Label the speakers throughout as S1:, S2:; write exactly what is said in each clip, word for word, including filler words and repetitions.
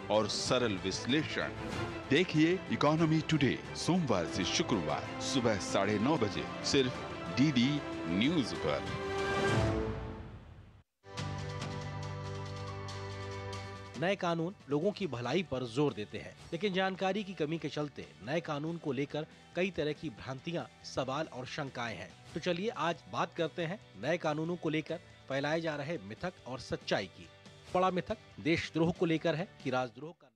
S1: और सरल विश्लेषण। देखिए इकोनॉमी टुडे सोमवार से शुक्रवार सुबह साढ़े नौ बजे सिर्फ डीडी न्यूज पर।
S2: नए कानून लोगों की भलाई पर जोर देते हैं, लेकिन जानकारी की कमी के चलते नए कानून को लेकर कई तरह की भ्रांतियां, सवाल और शंकाएं हैं। तो चलिए आज बात करते हैं नए कानूनों को लेकर फैलाए जा रहे मिथक और सच्चाई की। बड़ा मिथक देशद्रोह को लेकर है कि राजद्रोह का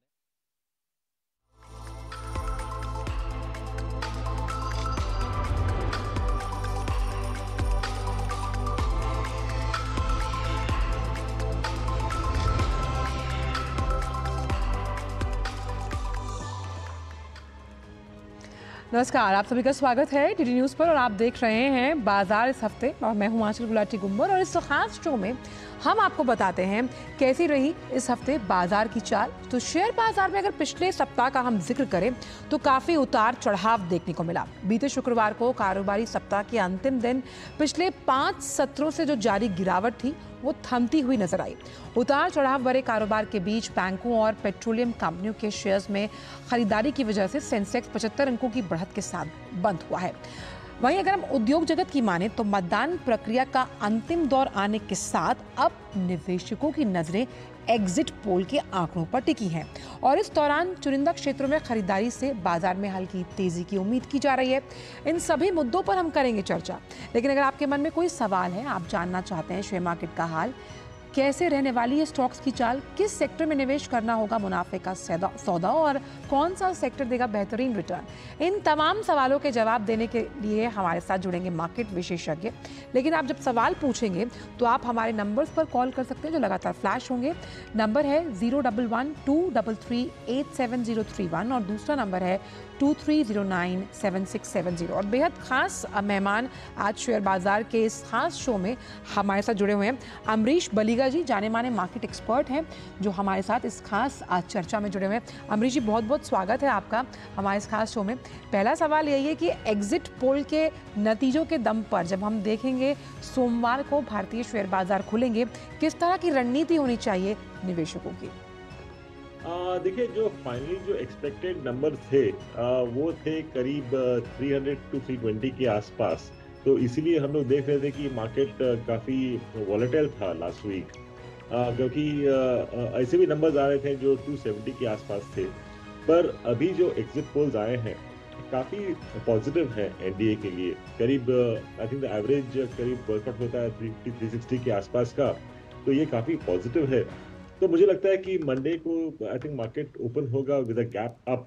S3: नमस्कार, आप सभी का स्वागत है डीडी न्यूज़ पर और आप देख रहे हैं बाजार इस हफ्ते और मैं हूं आंचल गुलाटी गुंबर। और इस खास शो में हम आपको बताते हैं कैसी रही इस हफ्ते बाजार की चाल। तो शेयर बाजार में अगर पिछले सप्ताह का हम जिक्र करें तो काफ़ी उतार चढ़ाव देखने को मिला। बीते शुक्रवार को कारोबारी सप्ताह के अंतिम दिन पिछले पाँच सत्रों से जो जारी गिरावट थी वो थमती हुई नजर आई। उतार चढ़ाव भरे कारोबार के बीच बैंकों और पेट्रोलियम कंपनियों के शेयर्स में खरीदारी की वजह से सेंसेक्स पचहत्तर अंकों की बढ़त के साथ बंद हुआ है। वहीं अगर हम उद्योग जगत की माने तो मतदान प्रक्रिया का अंतिम दौर आने के साथ अब निवेशकों की नजरें एग्जिट पोल के आंकड़ों पर टिकी हैं और इस दौरान चुनिंदा क्षेत्रों में खरीदारी से बाजार में हल्की तेजी की उम्मीद की जा रही है। इन सभी मुद्दों पर हम करेंगे चर्चा, लेकिन अगर आपके मन में कोई सवाल है, आप जानना चाहते हैं शेयर मार्केट का हाल, कैसे रहने वाली है स्टॉक्स की चाल, किस सेक्टर में निवेश करना होगा मुनाफे का सौदा और कौन सा सेक्टर देगा बेहतरीन रिटर्न, इन तमाम सवालों के जवाब देने के लिए हमारे साथ जुड़ेंगे मार्केट विशेषज्ञ। लेकिन आप जब सवाल पूछेंगे तो आप हमारे नंबर्स पर कॉल कर सकते हैं जो लगातार फ्लैश होंगे। नंबर है zero double one two double three eight seven zero three one और दूसरा नंबर है two three zero nine seven six seven zero. और बेहद खास मेहमान आज शेयर बाजार के इस खास शो में हमारे साथ जुड़े हुए हैं अमरीश बलिगा जी, जाने माने मार्केट एक्सपर्ट हैं, जो हमारे साथ इस खास आज चर्चा में जुड़े हुए हैं। अमरीश जी, बहुत बहुत स्वागत है आपका हमारे इस खास शो में। पहला सवाल यही है कि एग्जिट पोल के नतीजों के दम पर जब हम देखेंगे सोमवार को भारतीय शेयर बाजार खुलेंगे, किस तरह की रणनीति होनी चाहिए निवेशकों की?
S4: देखिए, जो फाइनली जो एक्सपेक्टेड नंबर थे आ, वो थे करीब तीन सौ टू तीन सौ बीस के आसपास। तो इसीलिए हम लोग देख रहे थे कि मार्केट काफ़ी वॉलेटाइल था लास्ट वीक, क्योंकि आ, ऐसे भी नंबर्स आ रहे थे जो दो सौ सत्तर के आसपास थे। पर अभी जो एग्जिट पोल्स आए हैं काफ़ी पॉजिटिव है एनडीए के लिए। करीब आई थिंक द एवरेज करीब वर्कआउट होता है तीन सौ तीन सौ साठ के आसपास का, तो ये काफ़ी पॉजिटिव है। तो मुझे लगता है कि मंडे को आई थिंक मार्केट ओपन होगा विद अ गैप अप,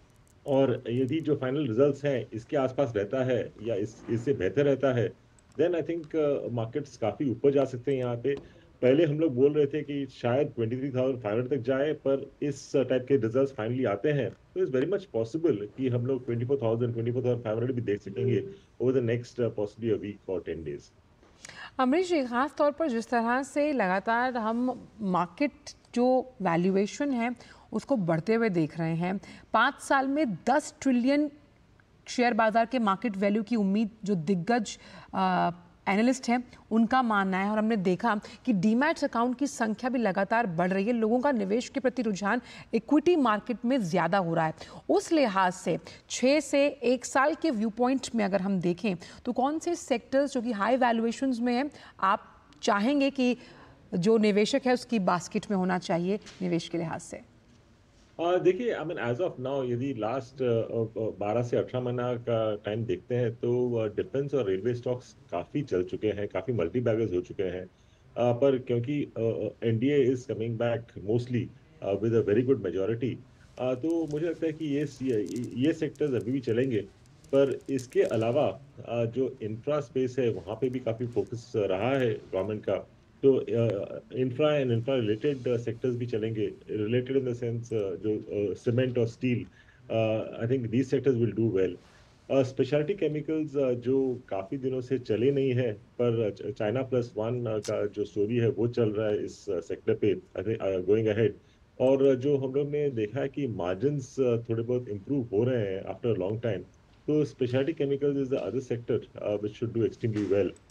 S4: और यदि जो फाइनल रिजल्ट्स हैं इसके आसपास रहता है या इस इससे बेहतर रहता है, देन आई थिंक मार्केट्स काफ़ी ऊपर जा सकते हैं। यहाँ पे पहले हम लोग बोल रहे थे कि शायद तेईस हज़ार पाँच सौ तक जाए, पर इस टाइप के रिजल्ट्स फाइनली आते हैं तो इट्स वेरी मच पॉसिबल कि हम लोग चौबीस हज़ार चौबीस हज़ार पाँच सौ भी देख सकेंगे over the next possibly a week और टेन डेज।
S3: अमरीश जी, खास तौर पर जिस तरह से लगातार हम मार्केट जो वैल्यूएशन है उसको बढ़ते हुए देख रहे हैं, पाँच साल में दस ट्रिलियन शेयर बाजार के मार्केट वैल्यू की उम्मीद जो दिग्गज एनालिस्ट हैं उनका मानना है। और हमने देखा कि डीमैट्स अकाउंट की संख्या भी लगातार बढ़ रही है, लोगों का निवेश के प्रति रुझान इक्विटी मार्केट में ज़्यादा हो रहा है। उस लिहाज से छः से एक साल के व्यू पॉइंट में अगर हम देखें तो कौन से सेक्टर्स जो कि हाई वैल्यूएशंस में हैं आप चाहेंगे कि जो निवेशक है उसकी बास्केट में होना चाहिए निवेश के लिहाज से?
S4: देखिए, I mean as of now यदि लास्ट बारह से अठारह महीना का टाइम देखते हैं तो डिफेंस और रेलवे स्टॉक्स काफ़ी चल चुके हैं, काफ़ी मल्टी बैगर्स हो चुके हैं। uh, पर क्योंकि NDA is coming back mostly with a very good majority, तो मुझे लगता है कि ये ये सेक्टर्स अभी भी चलेंगे। पर इसके अलावा uh, जो इंफ्रा स्पेस है वहाँ पे भी काफ़ी फोकस रहा है गवर्नमेंट का। तो infra and infra related sectors भी चलेंगे, रिलेटेड इन द सेंस जो सीमेंट और steel, I think these sectors will do well. Specialty chemicals जो काफ़ी दिनों से चले नहीं है, पर चाइना प्लस वन का जो स्टोरी है वो चल रहा है इस सेक्टर पे आई थिंक गोइंग अहेड। और जो हम लोग ने देखा है कि मार्जिन्स थोड़े बहुत इम्प्रूव हो रहे हैं आफ्टर लॉन्ग टाइम, तो specialty chemicals is the other sector which should do extremely well.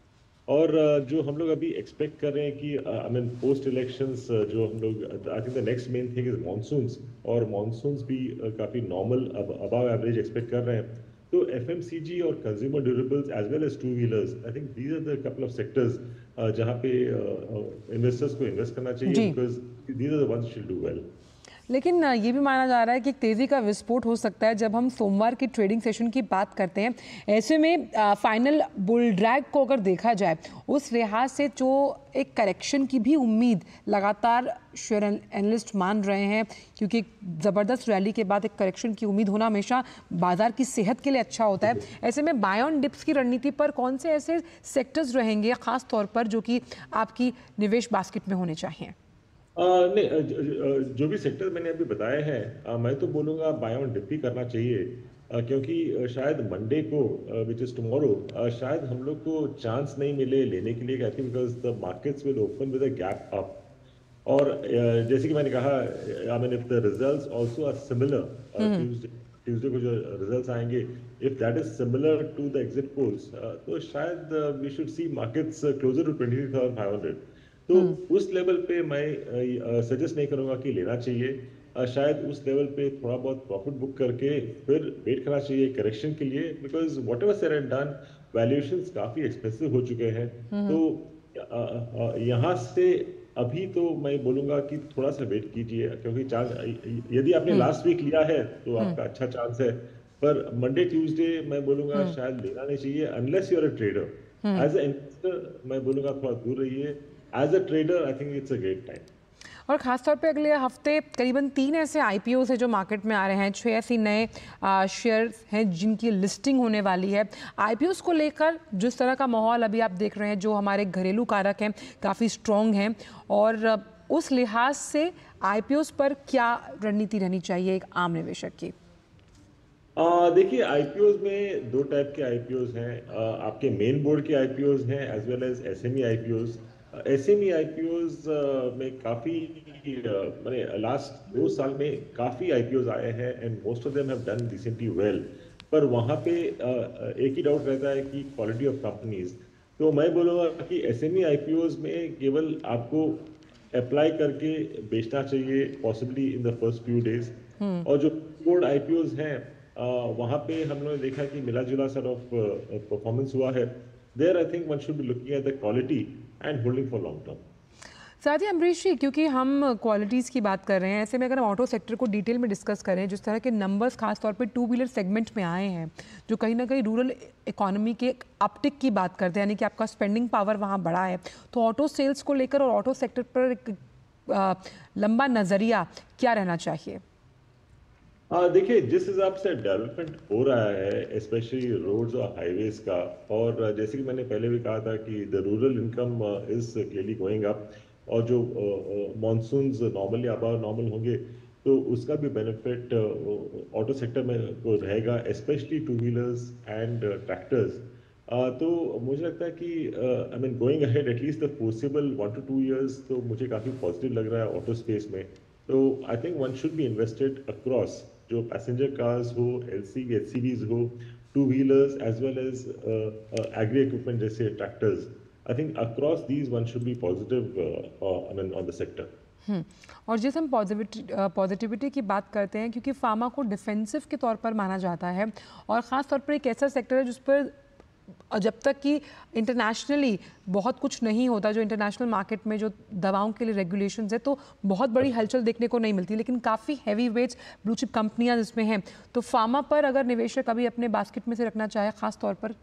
S4: और जो हम लोग अभी एक्सपेक्ट कर रहे हैं कि आई मीन पोस्ट इलेक्शंस जो हम लोग I think the next main thing is monsoons, और मॉनसून्स भी काफ़ी नॉर्मल अबव एवरेज एक्सपेक्ट कर रहे हैं। तो एफएमसीजी और consumer durables as well as two wheelers, I think these are the couple of sectors जहाँ पे इन्वेस्टर्स uh, को इन्वेस्ट करना चाहिए, because these are the ones will do well.
S3: लेकिन ये भी माना जा रहा है कि तेज़ी का विस्फोट हो सकता है जब हम सोमवार के ट्रेडिंग सेशन की बात करते हैं। ऐसे में फाइनल बुल ड्रैग को अगर देखा जाए, उस लिहाज से जो एक करेक्शन की भी उम्मीद लगातार शेयर एनालिस्ट मान रहे हैं, क्योंकि ज़बरदस्त रैली के बाद एक करेक्शन की उम्मीद होना हमेशा बाजार की सेहत के लिए अच्छा होता है। ऐसे में बाय ऑन डिप्स की रणनीति पर कौन से ऐसे सेक्टर्स रहेंगे ख़ास तौर पर जो कि आपकी निवेश बास्केट में होने चाहिए?
S4: Uh, नहीं, जो भी सेक्टर मैंने अभी बताए हैं, मैं तो बोलूँगा बाय ऑन डिप ही करना चाहिए, क्योंकि शायद मंडे को विच इज़ टुमारो शायद हम लोग को चांस नहीं मिले लेने के लिए, कहते हैं because the markets will open with a gap up. और जैसे कि मैंने कहा, I mean if the results also are similar, Tuesday Tuesday को जो रिजल्ट्स आएंगे, if that is similar to the exit polls, तो शायद we should see markets closer to twenty three thousand five hundred. तो उस लेवल पे मैं suggest नहीं करूंगा कि लेना चाहिए, शायद उस लेवल पे थोड़ा बहुत प्रॉफिट बुक करके फिर वेट करना चाहिए करेक्शन के लिए, because whatever said and done valuations काफी एक्सपेंसिव हो चुके हैं। तो यहाँ से अभी तो मैं बोलूंगा कि थोड़ा सा वेट कीजिए, क्योंकि चांस यदि आपने लास्ट वीक लिया है तो आपका अच्छा चांस है, पर मंडे ट्यूसडे मैं बोलूंगा शायद लेना नहीं चाहिए unless you are a trader. As a investor मैं बोलूंगा थोड़ा दूर रहिए, as a trader I think it's a great time.
S3: और ख़ासतौर पे अगले हफ्ते करीबन तीन ऐसे आईपीओस हैं जो मार्केट में आ रहे हैं, छः ऐसी नए शेयर हैं जिनकी लिस्टिंग होने वाली है। आईपीओस को लेकर जिस तरह का माहौल अभी आप देख रहे हैं, जो हमारे घरेलू कारक हैं काफ़ी स्ट्रॉन्ग हैं, और उस लिहाज से आईपीओस पर क्या रणनीति रहनी चाहिए एक आम निवेशक की?
S4: Uh, देखिए, आईपीओज में दो टाइप के आईपीओज हैं, uh, आपके मेन बोर्ड के आईपीओज हैं as well as SME IPOs. SME IPOs में काफ़ी मैंने लास्ट दो साल में काफ़ी आईपीओज आए हैं and most of them have done decently well, पर वहाँ पे uh, एक ही डाउट रहता है कि क्वालिटी ऑफ कंपनीज। तो मैं बोलूँगा कि एसएमई आईपीओज में केवल आपको अप्लाई करके बेचना चाहिए, possibly in the first few days. और जो बोर्ड आईपीओज हैं, Uh, वहाँ पे हम लोगों ने देखा कि मिला जुला सॉर्ट ऑफ परफॉर्मेंस हुआ है। There I think one should be looking at the quality and holding for long term.
S3: साथ ही अमरीश जी, क्योंकि हम क्वालिटीज़ की बात कर रहे हैं, ऐसे में अगर हम ऑटो सेक्टर को डिटेल में डिस्कस करें, जिस तरह के नंबर्स खास तौर पे टू व्हीलर सेगमेंट में आए हैं, जो कहीं ना कहीं रूरल इकोनॉमी के अपटिक की बात करते हैं, यानी कि आपका स्पेंडिंग पावर वहाँ बढ़ा है, तो ऑटो सेल्स को लेकर और ऑटो सेक्टर पर एक आ, लंबा नज़रिया क्या रहना चाहिए?
S4: हाँ, देखिए, जिस हिसाब से डेवलपमेंट हो रहा है स्पेशली रोड्स और हाईवेज का, और जैसे कि मैंने पहले भी कहा था कि the rural income is clearly going up, और जो मॉनसून्स नॉर्मली अबाव नॉर्मल होंगे तो उसका भी बेनिफिट ऑटो सेक्टर में को रहेगा, specially two wheelers and tractors. तो मुझे लगता है कि I mean going ahead at least the foreseeable one to two years, तो मुझे काफ़ी पॉजिटिव लग रहा है ऑटो स्पेस में। तो I think one should be invested across, जो पैसेंजर कार्स हो, एलसीवी एचसीवीज हो, two wheelers as well as agri equipment जैसे tractors. I think across these one should be positive I mean on the sector.
S3: और जिस हम positivity positivity की बात करते हैं, क्योंकि फार्मा को डिफेंसिव के तौर पर माना जाता है, और ख़ास तौर पर एक ऐसा सेक्टर है जिस पर जब तक कि इंटरनेशनली बहुत कुछ नहीं होता, जो इंटरनेशनल मार्केट में जो दवाओं के लिए रेगुलेशंस है, तो बहुत बड़ी हलचल देखने को नहीं मिलती, लेकिन काफ़ी हैवी वेट्स ब्लू चिप कंपनियां जिसमें हैं। तो फार्मा पर अगर निवेशक अभी अपने बास्केट में से रखना चाहे खास तौर पर?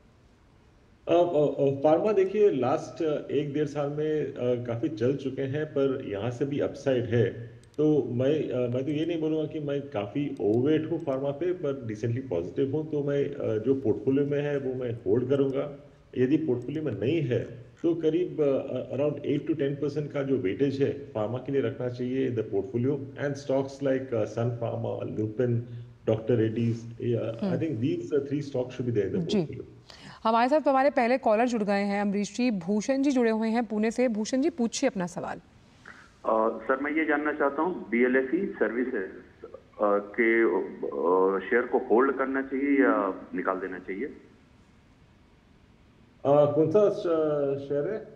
S4: फार्मा देखिए, लास्ट एक डेढ़ साल में काफ़ी चल चुके हैं, पर यहाँ से भी अपसाइड है। तो मैं मैं तो ये नहीं बोलूँगा कि मैं काफ़ी ओवरवेट हूँ फार्मा पे, पर डिसेंटली पॉजिटिव हूँ। तो मैं जो पोर्टफोलियो में है वो मैं होल्ड करूँगा। यदि पोर्टफोलियो में नहीं है तो करीब around eight to ten percent का जो वेटेज है फार्मा के लिए रखना चाहिए in the portfolio, and stocks like Sun Pharma, Lupin, doctor Reddy's, I think these three stocks should be there in the portfolio.
S3: हमारे साथ हमारे पहले कॉलर जुड़ गए हैं अमरीश जी, भूषण जी जुड़े हुए हैं पुणे से। भूषण जी, पूछिए अपना सवाल।
S5: Uh, सर, मैं ये जानना चाहता हूँ बीएलएफई सर्विसेज uh, के uh, शेयर को होल्ड करना चाहिए या निकाल देना चाहिए?
S4: कौन सा शेयर है?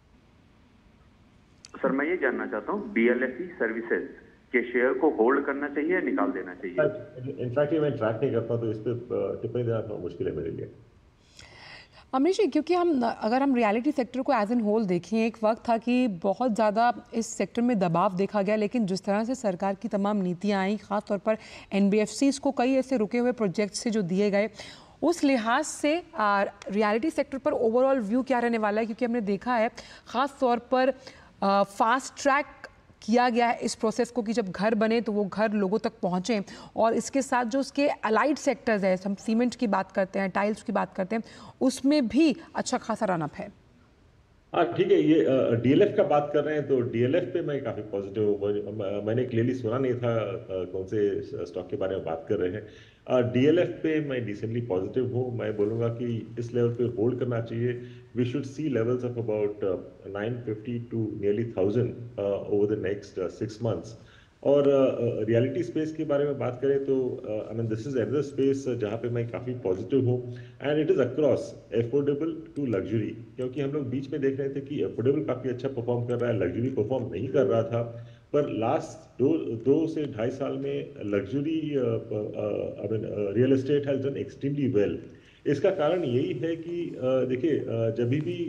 S5: सर मैं ये जानना चाहता हूँ बीएलएफई सर्विसेज के शेयर को होल्ड करना चाहिए या निकाल देना चाहिए?
S4: इनफैक्ट मैं ट्रैक नहीं करता तो इस पे टिप्पणी देना थोड़ा मुश्किल है मेरे लिए।
S3: अमरीश जी, क्योंकि हम अगर हम रियलिटी सेक्टर को एज एन होल देखें, एक वक्त था कि बहुत ज़्यादा इस सेक्टर में दबाव देखा गया, लेकिन जिस तरह से सरकार की तमाम नीतियाँ आई, ख़ासतौर पर एनबीएफसीज़ को कई ऐसे रुके हुए प्रोजेक्ट से जो दिए गए, उस लिहाज से रियलिटी सेक्टर पर ओवरऑल व्यू क्या रहने वाला है? क्योंकि हमने देखा है ख़ास तौर पर फास्ट ट्रैक किया गया है इस प्रोसेस को कि जब घर बने तो वो घर लोगों तक पहुँचें, और इसके साथ जो उसके अलाइड सेक्टर्स है, हम सीमेंट की बात करते हैं, टाइल्स की बात करते हैं, उसमें भी अच्छा खासा रनअप है।
S4: हाँ ठीक है, ये डीएलएफ का बात कर रहे हैं तो डीएलएफ पे मैं काफ़ी पॉजिटिव हूँ। मैंने क्लियरली सुना नहीं था कौन से स्टॉक के बारे में बात कर रहे हैं। डीएलएफ पे मैं डिसेंटली पॉजिटिव हूँ। मैं बोलूँगा कि इस लेवल पे होल्ड करना चाहिए। We should see levels of about nine fifty to nearly thousand over the next six months. और रियलिटी uh, स्पेस के बारे में बात करें तो I mean this is another space जहाँ पे मैं काफ़ी पॉजिटिव हूँ, and it is across affordable to luxury. क्योंकि हम लोग बीच में देख रहे थे कि अफोर्डेबल काफ़ी अच्छा परफॉर्म कर रहा है, लग्जरी परफॉर्म नहीं कर रहा था। पर लास्ट दो दो से ढाई साल में luxury I mean real estate has done extremely well. इसका कारण यही है कि देखिए जब भी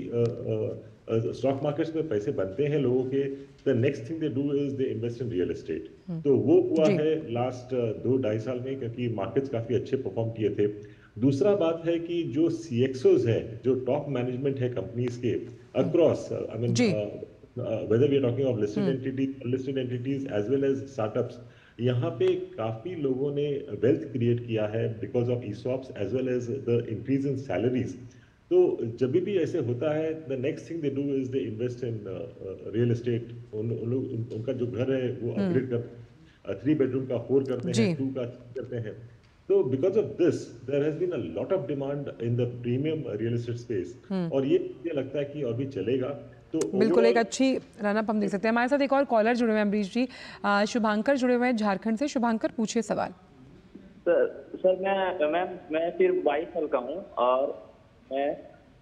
S4: स्टॉक मार्केट्स में पैसे बनते हैं लोगों के, the next thing they do is they invest in real estate. तो वो हुआ है लास्ट दो ढाई साल में, क्योंकि मार्केट्स काफी अच्छे परफॉर्म किए थे। दूसरा बात है कि जो सीएक्सओज है, जो टॉप मैनेजमेंट है कंपनीज के across, I mean whether we are talking of listed entities listed entities as well as startups, यहाँ पे काफी लोगों ने वेल्थ क्रिएट किया है because of ESOPs as well as the increase in salaries. तो जब भी ऐसे होता है, the next thing they do is they invest in real estate. उन लोग उनका जो घर है वो अपग्रेड कर थ्री बेडरूम का फोर करते हैं, टू का करते हैं। तो because of this there has been a lot of demand in the premium real estate space, और ये मुझे लगता है कि और भी चलेगा। तो
S3: बिल्कुल एक अच्छी रनअप हम देख सकते हैं। हमारे साथ एक और कॉलर जुड़े हुए हैं अमरीश जी, शुभांकर जुड़े हुए हैं झारखंड से। शुभांकर पूछिए सवाल।
S6: सर सर मैं मैं मैं फिर बाईस साल का हूँ और मैं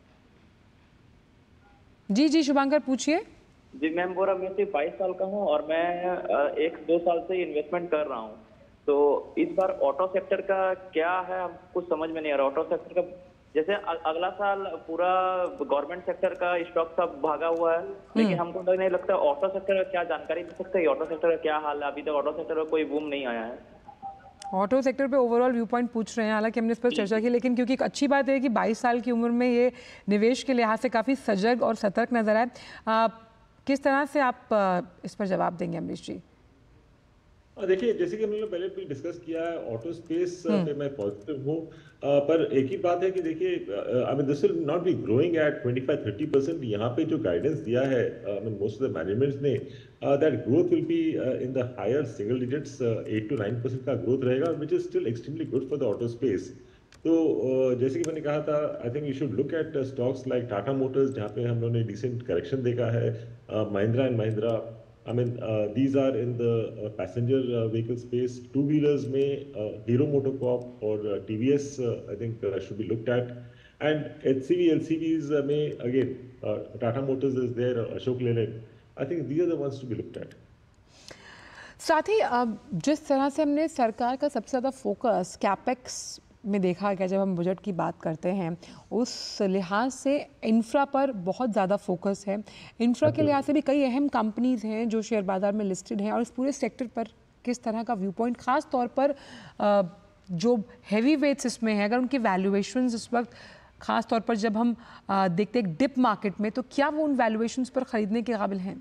S6: जी
S3: जी शुभांकर पूछिए।
S6: जी मैम बोल रहा मैं सिर्फ बाईस साल का हूँ और मैं एक दो साल से इन्वेस्टमेंट कर रहा हूँ। तो इस बार ऑटो सेक्टर का क्या है, हम कुछ समझ में नहीं आ रहा। ऑटो सेक्टर का जैसे अगला साल पूरा गवर्नमेंट सेक्टर का स्टॉक सब भागा हुआ है, लेकिन हमको नहीं लगता ऑटो सेक्टर का क्या जानकारी मिल सकता है, ऑटो सेक्टर का क्या हाल है? अभी तक ऑटो सेक्टर का कोई बूम नहीं आया है।
S3: ऑटो सेक्टर पे ओवरऑल व्यू पॉइंट पूछ रहे हैं, हालांकि हमने इस पर चर्चा की, लेकिन क्योंकि एक अच्छी बात है कि बाईस साल की उम्र में ये निवेश के लिहाज से काफ़ी सजग और सतर्क नजर आए। किस तरह से आप आ, इस पर जवाब देंगे अमरीश जी?
S4: देखिए जैसे कि हमने पहले भी डिस्कस किया है, ऑटो स्पेस पे मैं पॉजिटिव हूँ, पर एक ही बात है कि देखिए I mean this will not be growing at twenty five thirty percent. यहाँ पे जो गाइडेंस दिया है I mean most of the managements ने, that growth will be in the higher single digits, eight to nine percent का growth रहेगा, which is still extremely good for the auto space. तो uh, जैसे कि मैंने कहा था, I think you should look at stocks like Tata Motors, जहाँ पे हम लोगों ने डिसेंट करेक्शन देखा है, Mahindra and Mahindra. I mean, uh, these are in the uh, passenger uh, vehicle space. Two wheelers में uh, Hero MotoCorp or uh, T V S uh, I think uh, should be looked at. And H C V L C Vs uh, में again uh, Tata Motors is there, uh, Ashok Leyland. I think these are the ones to be looked at.
S3: साथ ही जिस तरह से हमने सरकार का सबसे ज़्यादा फोकस कैपेक्स में देखा गया, जब हम बजट की बात करते हैं, उस लिहाज से इंफ्रा पर बहुत ज़्यादा फोकस है। इंफ्रा के लिहाज से भी कई अहम कंपनीज हैं जो शेयर बाज़ार में लिस्टेड हैं, और इस पूरे सेक्टर पर किस तरह का व्यू पॉइंट, ख़ास तौर पर जो हैवी वेट्स इसमें है, अगर उनकी वैल्यूएशंस इस वक्त ख़ास तौर पर जब हम देखते हैं डिप मार्केट में, तो क्या वो उन वैल्यूएशंस पर ख़रीदने के काबिल हैं?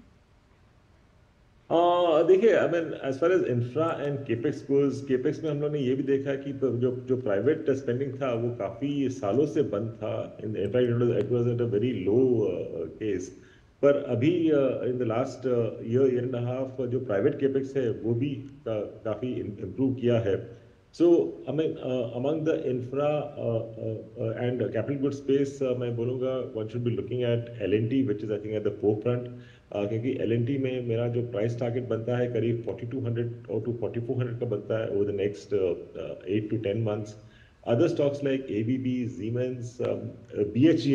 S4: Uh, देखिए I mean as far as infra and capex goes, capex में हम लोग ने ये भी देखा कि जो जो प्राइवेट स्पेंडिंग था वो काफ़ी सालों से बंद था। In it was at a very low case, पर अभी इन द last year year end half जो प्राइवेट केपेक्स है वो भी का, काफ़ी इम्प्रूव किया है। So I mean among the infra and capital good space मैं बोलूँगा one should be looking at L N T, which is I think at the forefront, क्योंकि एल एन टी में मेरा जो प्राइस टारगेट बनता है करीब forty two hundred और टू फोर्टी फोर हंड्रेड का बनता है over the next eight to ten months. Other stocks like A B B, Siemens, B H E L,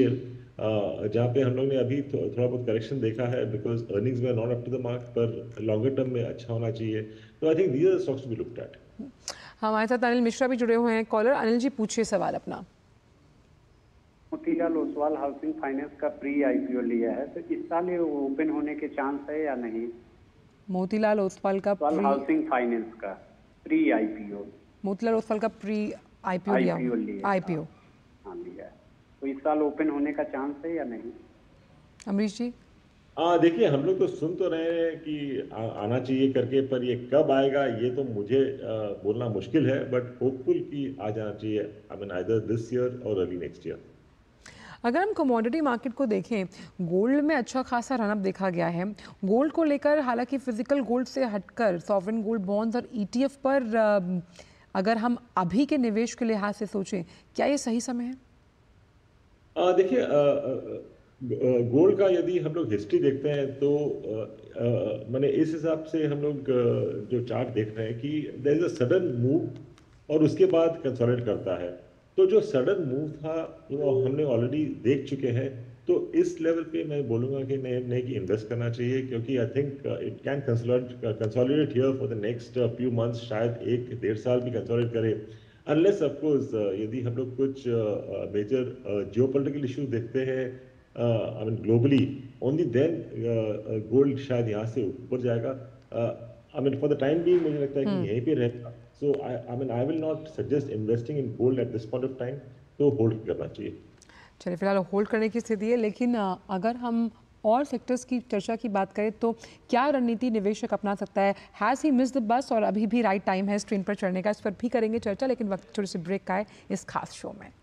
S4: जहाँ पे हम लोग ने अभी थो, थोड़ा बहुत करेक्शन देखा है बिकॉज अर्निंग्स में not up to the mark, पर लॉन्गर टर्म में अच्छा होना चाहिए। तो I think these are stocks to be looked at.
S3: हमारे साथ अनिल मिश्रा भी जुड़े हुए हैं कॉलर। अनिल जी, पूछिए सवाल अपना।
S7: मोतीलाल ओसवाल हाउसिंग फाइनेंस का प्री आईपीओ लिया है, तो इस साल ये ओपन होने के चांस है या नहीं?
S3: मोतीलाल ओसवाल का प्री
S7: हाउसिंग फाइनेंस का प्री आईपीओ
S3: मोतीलाल ओसवाल का प्री आईपीओ लिया आईपीओ
S7: हाँ लिया है, तो इस साल ओपन होने का चांस है या नहीं?
S3: अमरीश जी।
S4: हाँ देखिए, हम लोग तो सुन तो रहे हैं कि आ, आना चाहिए करके, पर ये कब आएगा ये तो मुझे आ, बोलना मुश्किल है, बट होपफुल कि आ जाना चाहिए। I mean either this year और अर्ली नेक्स्ट ईयर।
S3: अगर हम कमोडिटी मार्केट को देखें, गोल्ड में अच्छा खासा रनअप देखा गया है। गोल्ड को लेकर हालांकि फिजिकल गोल्ड से हटकर सॉवरेन गोल्ड बॉन्ड्स और ईटीएफ पर अगर हम अभी के निवेश के लिहाज से सोचें, क्या ये सही समय है?
S4: देखिए, गोल्ड का यदि हम लोग हिस्ट्री देखते हैं तो मैंने इस हिसाब से हम लोग जो चार्ट देख रहे हैं कि there is a sudden move और उसके बाद कंसोलिडेट करता है। तो जो सडन मूव था वो हमने ऑलरेडी देख चुके हैं। तो इस लेवल पे मैं बोलूँगा कि नहीं नहीं कि इन्वेस्ट करना चाहिए, क्योंकि I think it can consolidate here for the next few months, शायद एक डेढ़ साल भी कंसोलिडेट करे, अनलेस ऑफकोर्स यदि हम लोग कुछ मेजर जियोपॉलिटिकल इश्यूज देखते हैं I mean globally, only then gold शायद यहाँ से ऊपर जाएगा। I mean for the time being मुझे लगता है कि यहीं पे रहेगा। So I I mean I will not suggest investing in gold at this point of time, तो होल्ड करना चाहिए।
S3: चलिए, फिलहाल होल्ड करने की स्थिति है, लेकिन अगर हम और सेक्टर्स की चर्चा की बात करें तो क्या रणनीति निवेशक अपना सकता है? Has he missed the bus और अभी भी राइट टाइम है इस ट्रेन पर चढ़ने का? इस पर भी करेंगे चर्चा, लेकिन वक्त थोड़ी सी ब्रेक का है इस खास शो में।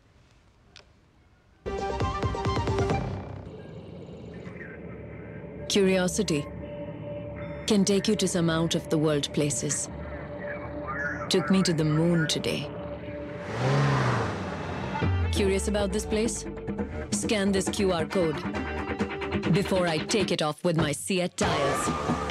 S8: Curiosity can take you to some out of the world places. Took me to the moon today. Curious about this place? Scan this Q R code before I take it off with my Seat tires.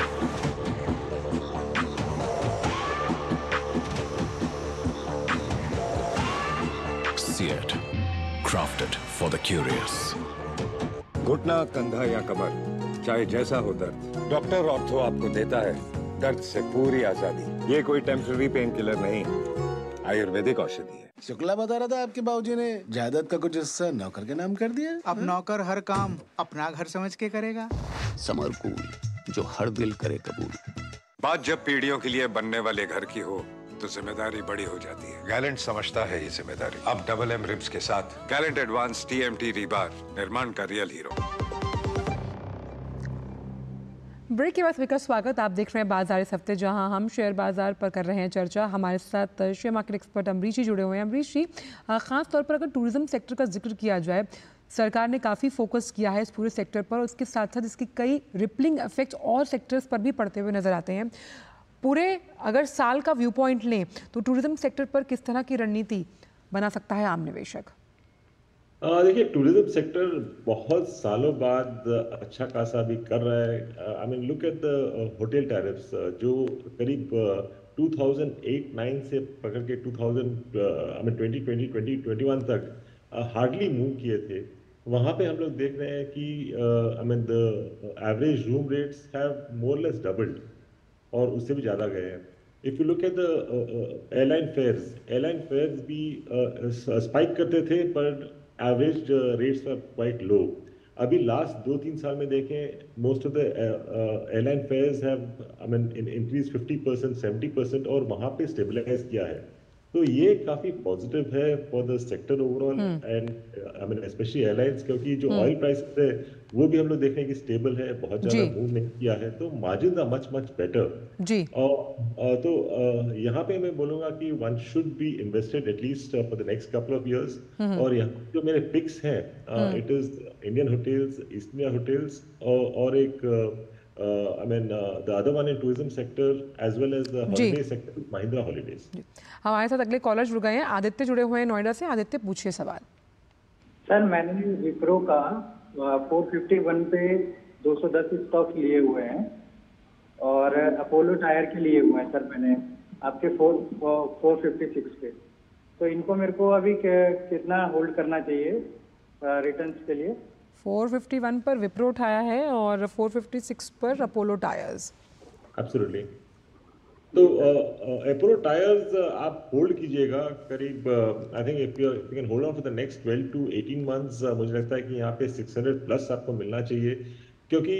S9: Seat, crafted for the curious.
S10: घुटना, कंधा या कमर, चाहे जैसा हो दर्द, doctor ortho आपको देता है दर्द से पूरी आजादी। ये कोई टेम्पररी पेन किलर नहीं, आयुर्वेदिक औषधि है।
S11: शुक्ला बता रहा था आपके बाबूजी ने जायदाद का कुछ हिस्सा नौकर के नाम कर दिया।
S12: अब नौकर हर काम अपना घर समझ के करेगा।
S9: समरकूल, जो हर दिल करे कबूल।
S10: बात जब पीढ़ियों के लिए बनने वाले घर की हो तो जिम्मेदारी बड़ी हो जाती है। गैलेंट समझता है ये जिम्मेदारी। अब डबल एम रिब्स के साथ गैलेंट एडवांस टीएमटी रीबार, निर्माण का रियल हीरो।
S3: ब्रेक के बाद फिर स्वागत। आप देख रहे हैं बाजार इस हफ्ते, जहां हम शेयर बाजार पर कर रहे हैं चर्चा। हमारे साथ share market expert Amrish ji जुड़े हुए हैं। अमरीश जी, खास तौर पर अगर टूरिज्म सेक्टर का जिक्र किया जाए, सरकार ने काफ़ी फोकस किया है इस पूरे सेक्टर पर, और उसके साथ साथ इसकी कई रिपलिंग इफेक्ट्स और सेक्टर्स पर भी पड़ते हुए नजर आते हैं। पूरे अगर साल का व्यू पॉइंट लें तो टूरिज्म सेक्टर पर किस तरह की रणनीति बना सकता है आम निवेशक?
S4: देखिए, टूरिज्म सेक्टर बहुत सालों बाद अच्छा खासा भी कर रहा है। I mean look at the hotel tariffs, जो करीब टू थाउज़ेंड एट नाइन से पकड़ के two thousand I mean twenty twenty twenty twenty one तक हार्डली मूव किए थे। वहाँ पे हम लोग देख रहे हैं कि I mean the average room rates have more less doubled, और उससे भी ज़्यादा गए हैं। If you look at the airline fares, airline fares भी स्पाइक करते थे, पर average rates are quite low. अभी लास्ट दो तीन साल में देखें, most of the airline fares have I mean increase fifty percent seventy percent, और वहाँ पे स्टेबलाइज किया है। तो ये काफ़ी पॉजिटिव है for the sector overall, and I mean specially airlines, क्योंकि जो ऑयल प्राइस है वो भी हम लोग देख रहे हैं कि स्टेबल है, बहुत ज़्यादा मूव नहीं किया है, तो margin are much much better जी। और तो यहाँ पे मैं बोलूँगा कि one should be invested at least for the next couple of years. और यहाँ जो मेरे पिक्स हैं, it is Indian hotels, East India hotels, और एक I mean uh, the other one in tourism sector as well as the holiday sector, Mahindra Holidays.
S3: हमारे साथ अगले कॉलर जुड़ गए हैं। आदित्य जुड़े हुए हैं नोएडा से। आदित्य, पूछिए सवाल।
S7: सर, मैंने विप्रो का फोर फिफ्टी वन पे दो सौ दस स्टॉक लिए हुए हैं, और अपोलो टायर के लिए हुए हैं सर मैंने आपके फोर फिफ्टी सिक्स पे। तो इनको मेरे को अभी कितना होल्ड करना चाहिए, रिटर्न्स के लिए।
S3: चार सौ इक्यावन पर विप्रो उठाया है और चार सौ छप्पन पर अपोलो टायर्स।
S4: एब्सोल्युटली। तो अपोलो टायर्स आप होल्ड कीजिएगा करीब, I think if you can hold on for the next twelve to eighteen months, मुझे लगता है कि यहाँ पे छह सौ प्लस आपको मिलना चाहिए, क्योंकि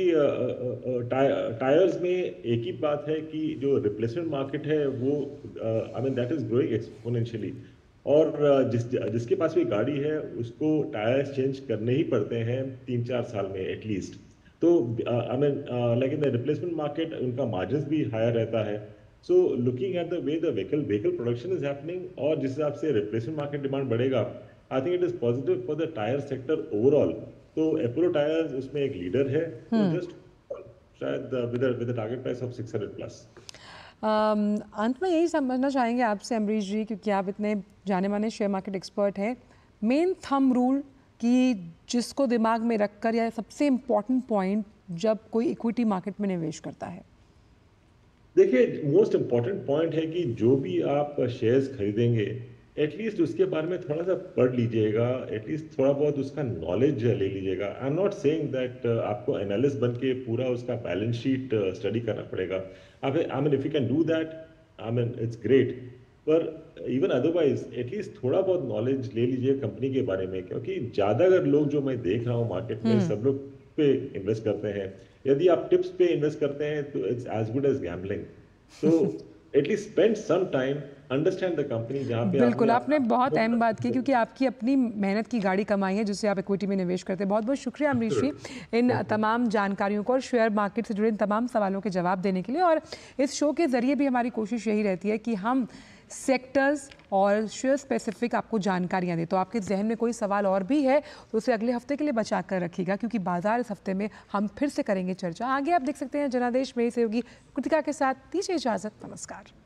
S4: टायर्स में एक ही बात है कि जो रिप्लेसमेंट मार्केट है वो I mean that is growing exponentially, और जिस जिसके पास भी गाड़ी है उसको टायर्स चेंज करने ही पड़ते हैं तीन चार साल में एटलीस्ट। तो I mean like in the replacement market उनका मार्जिन भी हायर रहता है। So looking at the way the vehicle vehicle production is happening और जिस हिसाब से रिप्लेसमेंट मार्केट डिमांड बढ़ेगा, I think it is positive for the tyre sector overall. तो अपोलो टायर्स उसमें एक लीडर है, तो जस्ट शायद with with target price of six hundred plus.
S3: Um, अंत में यही समझना चाहेंगे आपसे अमरीश जी, क्योंकि आप इतने जाने माने शेयर मार्केट एक्सपर्ट हैं, मेन थंब रूल कि जिसको दिमाग में रखकर, या सबसे इम्पोर्टेंट पॉइंट जब कोई इक्विटी मार्केट में निवेश करता है।
S4: देखिए, मोस्ट इम्पॉर्टेंट पॉइंट है कि जो भी आप शेयर्स खरीदेंगे एटलीस्ट उसके बारे में थोड़ा सा पढ़ लीजिएगा, एटलीस्ट थोड़ा बहुत उसका नॉलेज ले लीजिएगा। I am not saying that आपको एनालिस्ट बन के पूरा उसका बैलेंस शीट स्टडी करना पड़ेगा। I mean if you can do that, I mean it's great, पर इवन अदरवाइज एटलीस्ट थोड़ा बहुत नॉलेज ले लीजिए कंपनी के बारे में, क्योंकि ज़्यादा अगर लोग जो मैं देख रहा हूँ मार्केट में सब लोग पे इन्वेस्ट करते हैं। यदि आप टिप्स पे इन्वेस्ट करते हैं तो it's as good as gambling. तो at least spend some time, understand the company जहाँ पे।
S3: बिल्कुल, आपने बहुत अहम बात की, क्योंकि आपकी अपनी मेहनत की गाड़ी कमाई है जिससे आप इक्विटी में निवेश करते हैं। बहुत बहुत शुक्रिया अमरीश जी इन तमाम जानकारियों को और शेयर मार्केट से जुड़े इन तमाम सवालों के जवाब देने के लिए। और इस शो के ज़रिए भी हमारी कोशिश यही रहती है कि हम सेक्टर्स और शेयर स्पेसिफिक आपको जानकारियां दें। तो आपके जहन में कोई सवाल और भी है तो उसे अगले हफ्ते के लिए बचा कर रखिएगा, क्योंकि बाजार इस हफ्ते में हम फिर से करेंगे चर्चा। आगे आप देख सकते हैं जनादेश मेरी सहयोगी कृतिका के साथ। दीजिए इजाज़त, नमस्कार।